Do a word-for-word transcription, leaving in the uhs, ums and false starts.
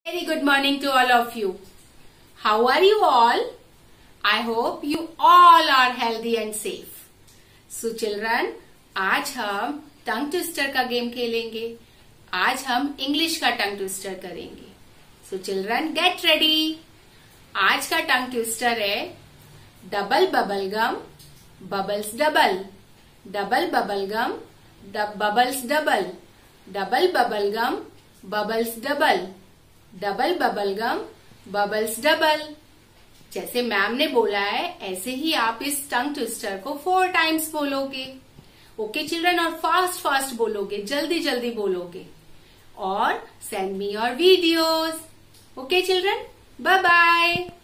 Very good morning to all of you. How are you all? I hope you all are healthy and safe. So children, आज हम tongue twister का game खेलेंगे. आज हम English का tongue twister करेंगे. So children, get ready. आज का टंग ट्विस्टर है double bubble gum bubbles double. Double bubble gum bubbles double. Double bubble gum bubbles double. Double bubble gum bubbles double. जैसे मैम ने बोला है ऐसे ही आप इस टंग ट्विस्टर को फोर टाइम्स बोलोगे. ओके चिल्ड्रन, और फास्ट फास्ट बोलोगे, जल्दी जल्दी बोलोगे. और send me your videos. Okay children, bye bye.